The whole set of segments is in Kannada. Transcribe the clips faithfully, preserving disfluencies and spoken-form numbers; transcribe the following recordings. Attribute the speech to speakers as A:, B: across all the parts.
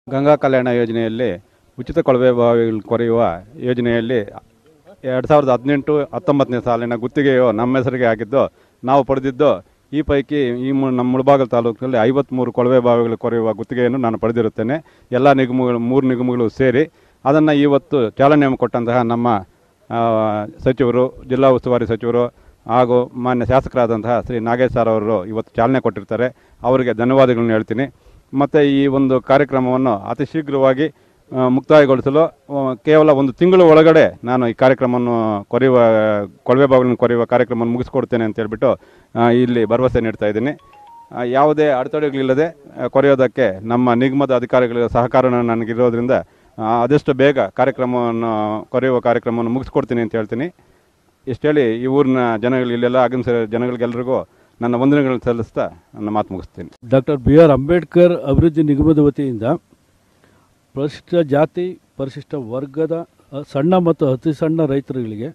A: ಗಂಗಾ ಕಲ್ಯಾಣ ಯೋಜನೆಯಲ್ಲಿ ಉಚಿತ ಕೊಳವೆ ಬಾವಿಗಳು ಕೊರೆಯುವ ಯೋಜನೆಯಲ್ಲಿ ಎರಡು ಸಾವಿರದ ಹದಿನೆಂಟು ಹತ್ತೊಂಬತ್ತನೇ ಸಾಲಿನ ಗುತ್ತಿಗೆಯು ನಮ್ಮ ಹೆಸರಿಗೆ ಆಗಿದ್ದು ನಾವು ಪಡೆದಿದ್ದು ಈ ಪೈಕಿ ಈ ನಮ್ಮ ಮುಳಬಾಗಿಲು ತಾಲೂಕಿನಲ್ಲಿ ಐವತ್ತ್ಮೂರು ಕೊಳವೆ ಬಾವಿಗಳು ಕೊರೆಯುವ ಗುತ್ತಿಗೆಯನ್ನು ನಾನು ಪಡೆದಿರುತ್ತೇನೆ. ಎಲ್ಲ ನಿಗಮಗಳು ಮೂರು ನಿಗಮಗಳು ಸೇರಿ ಅದನ್ನು ಇವತ್ತು ಚಾಲನೆ ಕೊಟ್ಟಂತಹ ನಮ್ಮ ಸಚಿವರು, ಜಿಲ್ಲಾ ಉಸ್ತುವಾರಿ ಸಚಿವರು ಹಾಗೂ ಮಾನ್ಯ ಶಾಸಕರಾದಂತಹ ಶ್ರೀ ನಾಗೇಶ್ ಸರ್ ಅವರು ಇವತ್ತು ಚಾಲನೆ ಕೊಟ್ಟಿರ್ತಾರೆ. ಅವರಿಗೆ ಧನ್ಯವಾದಗಳನ್ನು ಹೇಳ್ತೀನಿ. ಮತ್ತು ಈ ಒಂದು ಕಾರ್ಯಕ್ರಮವನ್ನು ಅತಿ ಶೀಘ್ರವಾಗಿ ಮುಕ್ತಾಯಗೊಳಿಸಲು ಕೇವಲ ಒಂದು ತಿಂಗಳ ಒಳಗಡೆ ನಾನು ಈ ಕಾರ್ಯಕ್ರಮವನ್ನು ಕೊರೆಯುವ ಕೊಳವೆ ಬಾವಿಗಳನ್ನು ಕೊರೆಯುವ ಕಾರ್ಯಕ್ರಮವನ್ನು ಮುಗಿಸ್ಕೊಡ್ತೇನೆ ಅಂತ ಹೇಳ್ಬಿಟ್ಟು ಇಲ್ಲಿ ಭರವಸೆ ನೀಡ್ತಾ ಇದ್ದೀನಿ. ಯಾವುದೇ ಅಡೆತಡೆಗಳಿಲ್ಲದೆ ಕೊರೆಯೋದಕ್ಕೆ ನಮ್ಮ ನಿಗಮದ ಅಧಿಕಾರಿಗಳ ಸಹಕಾರ ನನಗಿರೋದ್ರಿಂದ ಆದಷ್ಟು ಬೇಗ ಕಾರ್ಯಕ್ರಮವನ್ನು ಕೊರೆಯುವ ಕಾರ್ಯಕ್ರಮವನ್ನು ಮುಗಿಸ್ಕೊಡ್ತೀನಿ ಅಂತ ಹೇಳ್ತೀನಿ. ಇಷ್ಟು ಹೇಳಿ ಈ ಊರಿನ ಜನಗಳು ಇಲ್ಲೆಲ್ಲ ಆಗಮಿಸಿದ ಜನಗಳಿಗೆಲ್ಲರಿಗೂ ನನ್ನ ವಂದನೆಗಳನ್ನು ಸಲ್ಲಿಸ್ತಾ ನನ್ನ ಮಾತು ಮುಗಿಸ್ತೀನಿ.
B: ಡಾಕ್ಟರ್ ಬಿ ಆರ್ ಅಂಬೇಡ್ಕರ್ ಅಭಿವೃದ್ಧಿ ನಿಗಮದ ವತಿಯಿಂದ ಪರಿಶಿಷ್ಟ ಜಾತಿ ಪರಿಶಿಷ್ಟ ವರ್ಗದ ಸಣ್ಣ ಮತ್ತು ಅತಿ ಸಣ್ಣ ರೈತರುಗಳಿಗೆ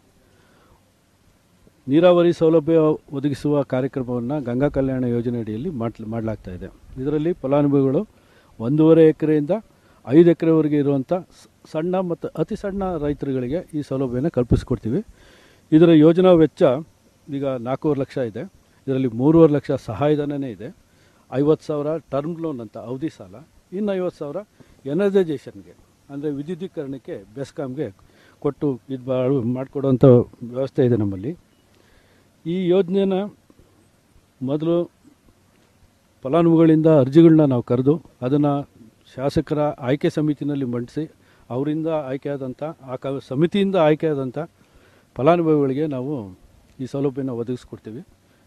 B: ನೀರಾವರಿ ಸೌಲಭ್ಯ ಒದಗಿಸುವ ಕಾರ್ಯಕ್ರಮವನ್ನು ಗಂಗಾ ಕಲ್ಯಾಣ ಯೋಜನೆ ಅಡಿಯಲ್ಲಿ ಮಾಡಲಾಗ್ತಾ ಇದೆ. ಇದರಲ್ಲಿ ಫಲಾನುಭವಿಗಳು ಒಂದೂವರೆ ಎಕರೆಯಿಂದ ಐದು ಎಕರೆವರೆಗೆ ಇರುವಂಥ ಸಣ್ಣ ಮತ್ತು ಅತಿ ಸಣ್ಣ ರೈತರುಗಳಿಗೆ ಈ ಸೌಲಭ್ಯನ ಕಲ್ಪಿಸಿಕೊಡ್ತೀವಿ. ಇದರ ಯೋಜನಾ ವೆಚ್ಚ ಈಗ ನಾಲ್ಕೂವರೆ ಲಕ್ಷ ಇದೆ. ಇದರಲ್ಲಿ ಮೂರುವರೆ ಲಕ್ಷ ಸಹಾಯಧನನೇ ಇದೆ. ಐವತ್ತು ಸಾವಿರ ಟರ್ಮ್ ಲೋನ್ ಅಂತ ಅವಧಿ ಸಾಲ, ಇನ್ನು ಐವತ್ತು ಸಾವಿರ ಎನರ್ಜೈಸೇಷನ್ಗೆ ಅಂದರೆ ವಿದ್ಯುದೀಕರಣಕ್ಕೆ ಬೆಸ್ಕಾಮ್ಗೆ ಕೊಟ್ಟು ಇದು ಮಾಡಿಕೊಡುವಂಥ ವ್ಯವಸ್ಥೆ ಇದೆ ನಮ್ಮಲ್ಲಿ. ಈ ಯೋಜನೆನ ಮೊದಲು ಫಲಾನುಭವಿಗಳಿಂದ ಅರ್ಜಿಗಳನ್ನ ನಾವು ಕರೆದು ಅದನ್ನು ಶಾಸಕರ ಆಯ್ಕೆ ಸಮಿತಿನಲ್ಲಿ ಮಂಡಿಸಿ ಅವರಿಂದ ಆಯ್ಕೆಯಾದಂಥ ಆ ಕ ಸಮಿತಿಯಿಂದ ಆಯ್ಕೆಯಾದಂಥ ಫಲಾನುಭವಿಗಳಿಗೆ ನಾವು ಈ ಸೌಲಭ್ಯನ ಒದಗಿಸ್ಕೊಡ್ತೀವಿ.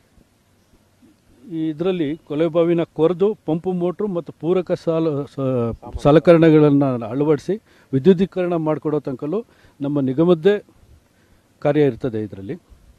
B: ಇದರಲ್ಲಿ ಕೊಳವೆ ಬಾವಿನ ಕೊರೆದು ಪಂಪು ಮೋಟ್ರು ಮತ್ತು ಪೂರಕ ಸಾಲ ಸಲಕರಣೆಗಳನ್ನು ಅಳವಡಿಸಿ ವಿದ್ಯುದೀಕರಣ ಮಾಡಿಕೊಡೋ ತನಕಲ್ಲೂ ನಮ್ಮ ನಿಗಮದ್ದೇ ಕಾರ್ಯ ಇರ್ತದೆ. ಇದರಲ್ಲಿ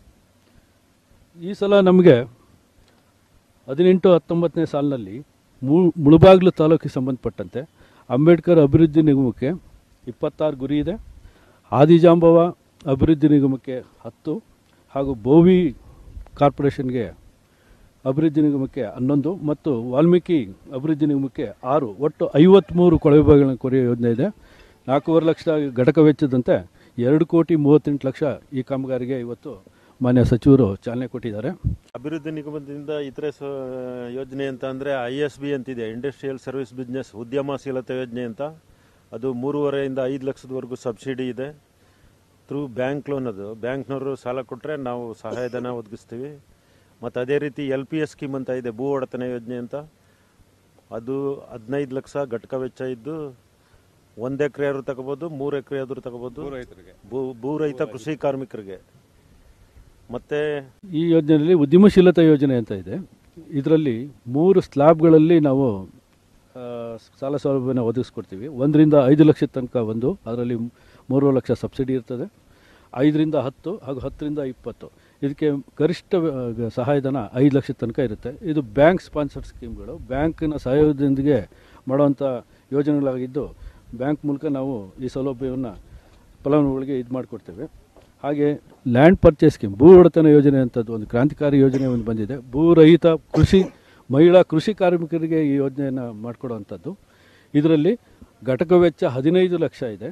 B: ಈ ಸಲ ನಮಗೆ ಹದಿನೆಂಟು ಹತ್ತೊಂಬತ್ತನೇ ಸಾಲಿನಲ್ಲಿ ಮು ಮುಳಬಾಗಿಲು ತಾಲೂಕಿಗೆ ಸಂಬಂಧಪಟ್ಟಂತೆ ಅಂಬೇಡ್ಕರ್ ಅಭಿವೃದ್ಧಿ ನಿಗಮಕ್ಕೆ ಇಪ್ಪತ್ತಾರು ಗುರಿ ಇದೆ. ಆದಿಜಾಂಬವ ಅಭಿವೃದ್ಧಿ ನಿಗಮಕ್ಕೆ ಹತ್ತು ಹಾಗೂ ಬೋವಿ ಕಾರ್ಪೊರೇಷನ್ಗೆ ಅಭಿವೃದ್ಧಿ ನಿಗಮಕ್ಕೆ ಹನ್ನೊಂದು ಮತ್ತು ವಾಲ್ಮೀಕಿ ಅಭಿವೃದ್ಧಿ ನಿಗಮಕ್ಕೆ ಆರು, ಒಟ್ಟು ಐವತ್ತ್ಮೂರು ಕೊಳವೆ ಬಾವಿಗಳನ್ನು ಕೊರೆಯುವ ಯೋಜನೆ ಇದೆ. ನಾಲ್ಕೂವರೆ ಲಕ್ಷ ಘಟಕ ವೆಚ್ಚದಂತೆ ಎರಡು ಕೋಟಿ ಮೂವತ್ತೆಂಟು ಲಕ್ಷ ಈ ಕಾಮಗಾರಿಗೆ ಇವತ್ತು ಮಾನ್ಯ ಸಚಿವರು ಚಾಲನೆ ಕೊಟ್ಟಿದ್ದಾರೆ.
C: ಅಭಿವೃದ್ಧಿ ನಿಗಮದಿಂದ ಇತರೆ ಯೋಜನೆ ಅಂತ ಅಂದರೆ ಐ ಎಸ್ ಬಿ ಅಂತಿದೆ, ಇಂಡಸ್ಟ್ರಿಯಲ್ ಸರ್ವಿಸ್ ಬಿಸ್ನೆಸ್ ಉದ್ಯಮಶೀಲತೆ ಯೋಜನೆ ಅಂತ. ಅದು ಮೂರುವರೆಯಿಂದ ಐದು ಲಕ್ಷದವರೆಗೂ ಸಬ್ಸಿಡಿ ಇದೆ. ಥ್ರೂ ಬ್ಯಾಂಕ್ ಲೋನ್, ಅದು ಬ್ಯಾಂಕ್ನವರು ಸಾಲ ಕೊಟ್ಟರೆ ನಾವು ಸಹಾಯಧನ ಒದಗಿಸ್ತೀವಿ. ಮತ್ತು ಅದೇ ರೀತಿ ಎಲ್ ಪಿ ಎಸ್ ಸ್ಕೀಮ್ ಅಂತ ಇದೆ, ಭೂ ಒಡೆತನ ಯೋಜನೆ ಅಂತ. ಅದು ಹದಿನೈದು ಲಕ್ಷ ಘಟಕ ವೆಚ್ಚ ಇದ್ದು ಒಂದು ಎಕರೆ ಆದರೂ ತಗೋಬೋದು, ಮೂರು ಎಕರೆ ಆದರೂ ತಗೋಬೋದು ಭೂ ಭೂ ರಹಿತ ಕೃಷಿ ಕಾರ್ಮಿಕರಿಗೆ. ಮತ್ತು
B: ಈ ಯೋಜನೆಯಲ್ಲಿ ಉದ್ಯಮಶೀಲತಾ ಯೋಜನೆ ಅಂತ ಇದೆ. ಇದರಲ್ಲಿ ಮೂರು ಸ್ಲ್ಯಾಬ್ಗಳಲ್ಲಿ ನಾವು ಸಾಲ ಸೌಲಭ್ಯನ ಒದಗಿಸ್ಕೊಡ್ತೀವಿ. ಒಂದರಿಂದ ಐದು ಲಕ್ಷದ ತನಕ ಒಂದು, ಅದರಲ್ಲಿ ಮೂರುವರೆ ಲಕ್ಷ ಸಬ್ಸಿಡಿ ಇರ್ತದೆ. ಐದರಿಂದ ಹತ್ತು ಹಾಗೂ ಹತ್ತರಿಂದ ಇಪ್ಪತ್ತು, ಇದಕ್ಕೆ ಗರಿಷ್ಠ ಸಹಾಯಧನ ಐದು ಲಕ್ಷದ ತನಕ ಇರುತ್ತೆ. ಇದು ಬ್ಯಾಂಕ್ ಸ್ಪಾನ್ಸರ್ಡ್ ಸ್ಕೀಮ್ಗಳು, ಬ್ಯಾಂಕಿನ ಸಹಯೋಗದೊಂದಿಗೆ ಮಾಡುವಂಥ ಯೋಜನೆಗಳಾಗಿದ್ದು ಬ್ಯಾಂಕ್ ಮೂಲಕ ನಾವು ಈ ಸೌಲಭ್ಯವನ್ನು ಫಲಾನುಭವಿಗಳಿಗೆ ಇದು ಮಾಡಿಕೊಡ್ತೇವೆ. ಹಾಗೆ ಲ್ಯಾಂಡ್ ಪರ್ಚೇಸ್ ಸ್ಕೀಮ್, ಭೂ ಒಡೆತನ ಯೋಜನೆ ಅಂತದ್ದು ಒಂದು ಕ್ರಾಂತಿಕಾರಿ ಯೋಜನೆ ಒಂದು ಬಂದಿದೆ. ಭೂರಹಿತ ಕೃಷಿ ಮಹಿಳಾ ಕೃಷಿ ಕಾರ್ಮಿಕರಿಗೆ ಈ ಯೋಜನೆಯನ್ನು ಮಾಡಿಕೊಡುವಂಥದ್ದು. ಇದರಲ್ಲಿ ಘಟಕ ವೆಚ್ಚ ಹದಿನೈದು ಲಕ್ಷ ಇದೆ.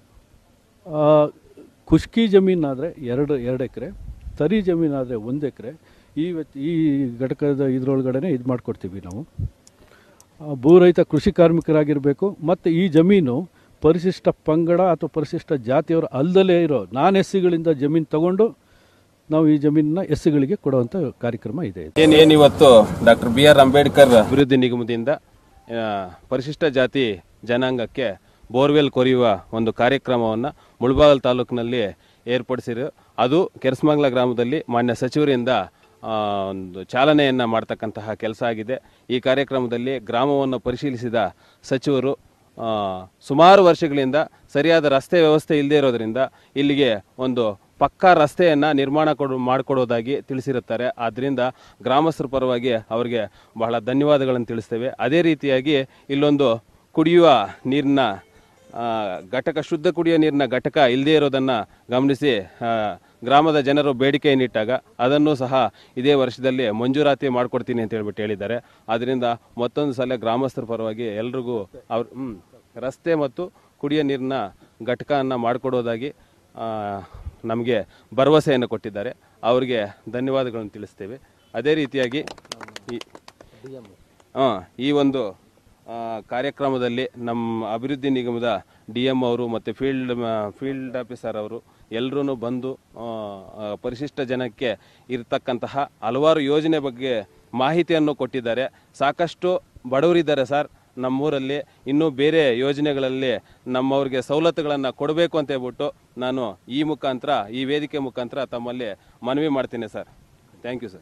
B: ಖುಷ್ಕಿ ಜಮೀನಾದರೆ ಎರಡು ಎರಡು ಎಕರೆ, ತರಿ ಜಮೀನಾದರೆ ಒಂದು ಎಕರೆ. ಈ ವೆಚ್ಚ ಈ ಘಟಕದ ಇದರೊಳಗಡೆ ಇದು ಮಾಡಿಕೊಡ್ತೀವಿ ನಾವು. ಭೂರಹಿತ ಕೃಷಿ ಕಾರ್ಮಿಕರಾಗಿರಬೇಕು ಮತ್ತು ಈ ಜಮೀನು ಪರಿಶಿಷ್ಟ ಪಂಗಡ ಅಥವಾ ಪರಿಶಿಷ್ಟ ಜಾತಿಯವರು ಅಲ್ಲದಲೇ ಇರೋ ನಾನ್ ಎಸ್ ಸಿಗಳಿಂದ ಜಮೀನು ತಗೊಂಡು ನಾವು ಈ ಜಮೀನನ್ನ ಎಸ್ ಸಿಗಳಿಗೆ ಕೊಡುವಂಥ ಕಾರ್ಯಕ್ರಮ ಇದೆ.
D: ಏನೇನು ಇವತ್ತು ಡಾಕ್ಟರ್ ಬಿ ಆರ್ ಅಂಬೇಡ್ಕರ್ ಅಭಿವೃದ್ಧಿ ನಿಗಮದಿಂದ ಪರಿಶಿಷ್ಟ ಜಾತಿ ಜನಾಂಗಕ್ಕೆ ಬೋರ್ವೆಲ್ ಕೊರೆಯುವ ಒಂದು ಕಾರ್ಯಕ್ರಮವನ್ನು ಮುಳಬಾಗಿಲು ತಾಲೂಕಿನಲ್ಲಿ ಏರ್ಪಡಿಸಿರು. ಅದು ಕೆರಸಮಂಗಲ ಗ್ರಾಮದಲ್ಲಿ ಮಾನ್ಯ ಸಚಿವರಿಂದ ಒಂದು ಚಾಲನೆಯನ್ನು ಮಾಡ್ತಕ್ಕಂತಹ ಕೆಲಸ ಆಗಿದೆ. ಈ ಕಾರ್ಯಕ್ರಮದಲ್ಲಿ ಗ್ರಾಮವನ್ನು ಪರಿಶೀಲಿಸಿದ ಸಚಿವರು ಸುಮಾರು ವರ್ಷಗಳಿಂದ ಸರಿಯಾದ ರಸ್ತೆ ವ್ಯವಸ್ಥೆ ಇಲ್ಲದೆ ಇರೋದರಿಂದ ಇಲ್ಲಿಗೆ ಒಂದು ಪಕ್ಕಾ ರಸ್ತೆಯನ್ನು ನಿರ್ಮಾಣ ಕೊಡು ಮಾಡಿಕೊಡೋದಾಗಿ ತಿಳಿಸಿರುತ್ತಾರೆ. ಆದ್ದರಿಂದ ಗ್ರಾಮಸ್ಥರ ಪರವಾಗಿ ಅವರಿಗೆ ಬಹಳ ಧನ್ಯವಾದಗಳನ್ನು ತಿಳಿಸ್ತೇವೆ. ಅದೇ ರೀತಿಯಾಗಿ ಇಲ್ಲೊಂದು ಕುಡಿಯುವ ನೀರಿನ ಘಟಕ, ಶುದ್ಧ ಕುಡಿಯುವ ನೀರಿನ ಘಟಕ ಇಲ್ಲದೇ ಇರೋದನ್ನು ಗಮನಿಸಿ ಗ್ರಾಮದ ಜನರು ಬೇಡಿಕೆಯನ್ನಿಟ್ಟಾಗ ಅದನ್ನು ಸಹ ಇದೇ ವರ್ಷದಲ್ಲಿ ಮಂಜೂರಾತಿ ಮಾಡಿಕೊಡ್ತೀನಿ ಅಂತ ಹೇಳ್ಬಿಟ್ಟು ಹೇಳಿದ್ದಾರೆ. ಆದ್ದರಿಂದ ಮತ್ತೊಂದು ಸಲ ಗ್ರಾಮಸ್ಥರ ಪರವಾಗಿ ಎಲ್ರಿಗೂ ಅವ್ರ ಹ್ಞೂ ರಸ್ತೆ ಮತ್ತು ಕುಡಿಯ ನೀರಿನ ಘಟಕವನ್ನು ಮಾಡಿಕೊಡೋದಾಗಿ ನಮಗೆ ಭರವಸೆಯನ್ನು ಕೊಟ್ಟಿದ್ದಾರೆ. ಅವರಿಗೆ ಧನ್ಯವಾದಗಳನ್ನು ತಿಳಿಸ್ತೇವೆ. ಅದೇ ರೀತಿಯಾಗಿ ಈ ಹಾಂ ಈ ಒಂದು ಕಾರ್ಯಕ್ರಮದಲ್ಲಿ ನಮ್ಮ ಅಭಿವೃದ್ಧಿ ನಿಗಮದ ಡಿ ಎಮ್ ಅವರು ಮತ್ತು ಫೀಲ್ಡ್ ಫೀಲ್ಡ್ ಆಫೀಸರ್ ಅವರು ಎಲ್ಲರೂ ಬಂದು ಪರಿಶಿಷ್ಟ ಜನಕ್ಕೆ ಇರತಕ್ಕಂತಹ ಹಲವಾರು ಯೋಜನೆ ಬಗ್ಗೆ ಮಾಹಿತಿಯನ್ನು ಕೊಟ್ಟಿದ್ದಾರೆ. ಸಾಕಷ್ಟು ಬಡವರಿದ್ದಾರೆ ಸರ್ ನಮ್ಮೂರಲ್ಲಿ. ಇನ್ನೂ ಬೇರೆ ಯೋಜನೆಗಳಲ್ಲಿ ನಮ್ಮವ್ರಿಗೆ ಸವಲತ್ತುಗಳನ್ನು ಕೊಡಬೇಕು ಅಂತ ಹೇಳ್ಬಿಟ್ಟು ನಾನು ಈ ಮುಖಾಂತರ ಈ ವೇದಿಕೆ ಮುಖಾಂತರ ತಮ್ಮಲ್ಲಿ ಮನವಿ ಮಾಡ್ತೀನಿ sir. Thank you sir.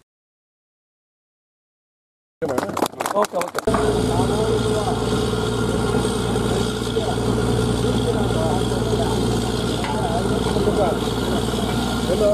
E: Okay okay hello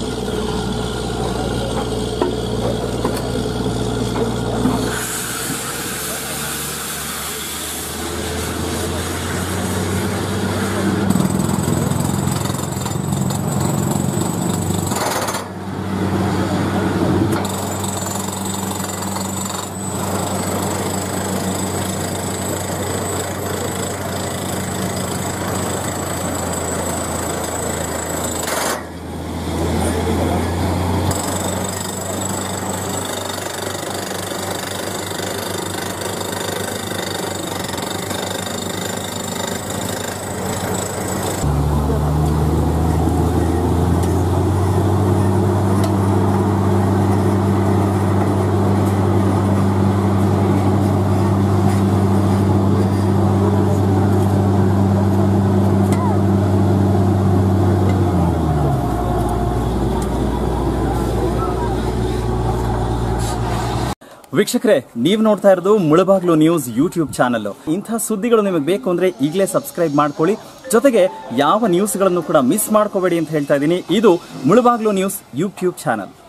E: ವೀಕ್ಷಕರೇ, ನೀವು ನೋಡ್ತಾ ಇರೋದು ಮುಳಬಾಗ್ಲು ನ್ಯೂಸ್ ಯೂಟ್ಯೂಬ್ ಚಾನಲ್. ಇಂಥ ಸುದ್ದಿಗಳು ನಿಮಗೆ ಬೇಕು ಅಂದ್ರೆ ಈಗಲೇ ಸಬ್ಸ್ಕ್ರೈಬ್ ಮಾಡ್ಕೊಳ್ಳಿ. ಜೊತೆಗೆ ಯಾವ ನ್ಯೂಸ್ಗಳನ್ನು ಕೂಡ ಮಿಸ್ ಮಾಡ್ಕೋಬೇಡಿ ಅಂತ ಹೇಳ್ತಾ ಇದ್ದೀನಿ. ಇದು ಮುಳಬಾಗ್ಲು ನ್ಯೂಸ್ ಯೂಟ್ಯೂಬ್ ಚಾನಲ್.